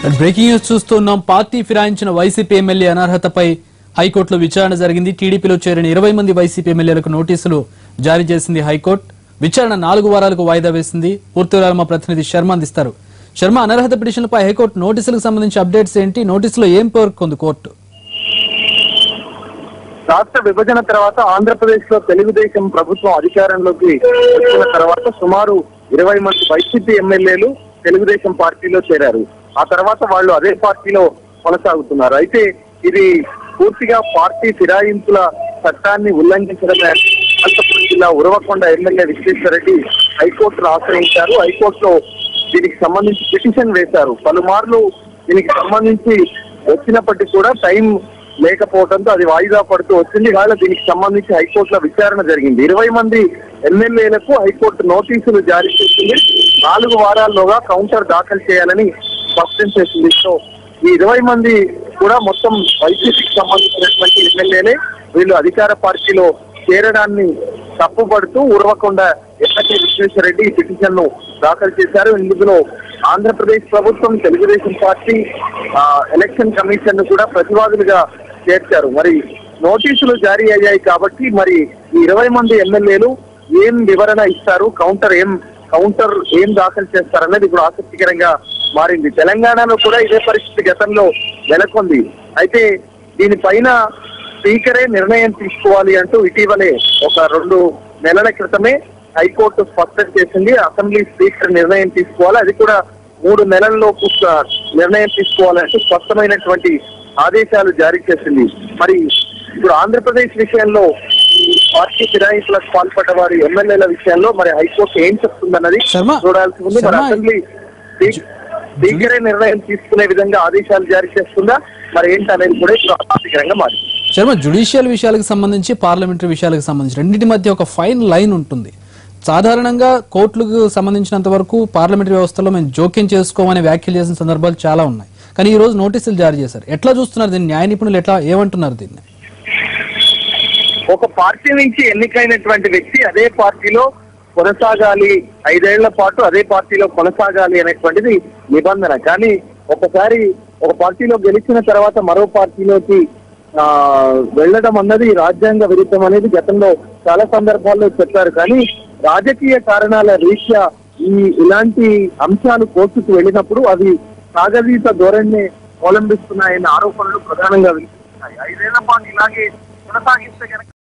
Breaking news చూస్తున్నాం. Party ఫిరాయించిన YCP MLA అనర్హతపై హైకోర్టులో విచారణ జరిగింది. టీడీపీలో చేరిన 20 మంది వైసీపీ ఎమ్మెల్యేలకు నోటీసులు జారీ చేసింది హైకోర్టు. విచారణ 4 వారాలకు వాయిదా వేసింది. పూర్తి వివరాలు మా ప్రతినిధి శర్మ అందిస్తారు. శర్మ, అనర్హత పిటిషన్లపై హైకోర్టు నోటీసులకు సంబంధించి అప్డేట్స్ ఏంటి? నోటీసులో ఏం పేర్కొంది కోర్టు? రాష్ట్ర విభజన తర్వాత ఆంధ్రప్రదేశ్ లో తెలుగుదేశం ప్రభుత్వం అధికారంలోకి వచ్చిన తర్వాత సుమారు 20 మంది వైసీపీ ఎమ్మెల్యేలు తెలుగుదేశం పార్టీలో చేరారు. ఆ తర్వాత వాళ్ళు అదే పార్టీలో కొనసాగుతున్నారు. అయితే ఇది పూర్తిగా పార్టీ ఫిరాయింపుల చట్టాన్ని ఉల్లంఘించడమే. అనంతపురం జిల్లా ఉరవకొండ ఎమ్మెల్యే విశ్వేశ్వరరెడ్డి హైకోర్టును ఆశ్రయించారు. హైకోర్టులో దీనికి సంబంధించి పిటిషన్ వేశారు. పలుమార్లు దీనికి సంబంధించి వచ్చినప్పటికీ కూడా టైం లేకపోవడంతో అది వాయిదా పడుతూ వచ్చింది. ఇవాళ దీనికి సంబంధించి హైకోర్టులో విచారణ జరిగింది. 20 మంది ఎమ్మెల్యేలకు హైకోర్టు నోటీసులు జారీ చేసింది. 4 వారాల్లోగా కౌంటర్ దాఖలు చేయాలని స్పష్టం చేసింది. సో ఈ 20 మంది కూడా మొత్తం వైసీపీకి సంబంధించినటువంటి ఎమ్మెల్యేలే. వీళ్ళు అధికార పార్టీలో చేరడాన్ని తప్పుపడుతూ ఉరవకొండ ఎమ్మెల్యే విశ్వేశ్వరరెడ్డి ఈ పిటిషన్ ను దాఖలు చేశారు. ఇందులో ఆంధ్రప్రదేశ్ ప్రభుత్వం, తెలుగుదేశం పార్టీ, ఎలక్షన్ కమిషన్ ను కూడా ప్రతివాదులుగా చేర్చారు. మరి నోటీసులు జారీ అయ్యాయి కాబట్టి మరి ఈ 20 మంది ఎమ్మెల్యేలు ఏం వివరణ ఇస్తారు, కౌంటర్ ఏం దాఖలు చేస్తారన్నది ఇప్పుడు ఆసక్తికరంగా మారింది. తెలంగాణలో కూడా ఇదే పరిస్థితి గతంలో నెలకొంది. అయితే దీనిపైన స్పీకరే నిర్ణయం తీసుకోవాలి అంటూ ఇటీవలే ఒక 2 నెలల క్రితమే హైకోర్టు స్పష్టం చేసింది. అసెంబ్లీ స్పీకర్ నిర్ణయం తీసుకోవాలి, అది కూడా 3 నెలల్లోపు నిర్ణయం తీసుకోవాలంటూ స్పష్టమైనటువంటి ఆదేశాలు జారీ చేసింది. మరి ఇప్పుడు ఆంధ్రప్రదేశ్ విషయంలో పార్టీ ఫిరాయింపులకు పాల్పడ్డ వారి ఎమ్మెల్యేల విషయంలో మరి హైకోర్టు ఏం చెప్తుందన్నది చూడాల్సి ఉంది. మరి అసెంబ్లీ స్పీకరే నిర్ణయం తీసుకునే విధంగా ఆదేశాలు జారీ చేస్తుందా మరి ఏంటి అనేది కూడా ఇప్పుడు ఆసక్తికరంగా మారింది. శర్మ, జ్యుడిషియల్ విషయాలకు సంబంధించి, పార్లమెంటరీ విషయాలకు సంబంధించి రెండింటి మధ్య ఒక ఫైన్ లైన్ ఉంటుంది. సాధారణంగా కోర్టులకు సంబంధించినంత వరకు పార్లమెంటరీ వ్యవస్థలో మేము జోక్యం చేసుకోమని వ్యాఖ్యలు చేసిన సందర్భాలు చాలా ఉన్నాయి. కానీ ఈ రోజు నోటీసులు జారీ చేశారు. ఎట్లా చూస్తున్నారు దీన్ని? న్యాయ నిపుణులు ఏమంటున్నారు దీన్ని? ఒక పార్టీ నుంచి ఎన్నికైనటువంటి వ్యక్తి అదే పార్టీలో కొనసాగాలి, 5 ఏళ్ల పాటు అదే పార్టీలో కొనసాగాలి అనేటువంటిది నిబంధన. కానీ ఒకసారి ఒక పార్టీలో గెలిచిన తర్వాత మరో పార్టీలోకి వెళ్ళడం అన్నది రాజ్యాంగ విరుద్ధం అనేది గతంలో చాలా సందర్భాల్లో చెప్పారు. కానీ రాజకీయ కారణాల రీత్యా ఇలాంటి అంశాలు కోర్టుకు వెళ్ళినప్పుడు అవి సాగదీత ధోరణిని అవలంబిస్తున్నాయన్న ఆరోపణలు ప్రధానంగా వినిపిస్తున్నాయి. 5 ఏళ్ల పాటు ఇలాగే కొనసాగిస్తే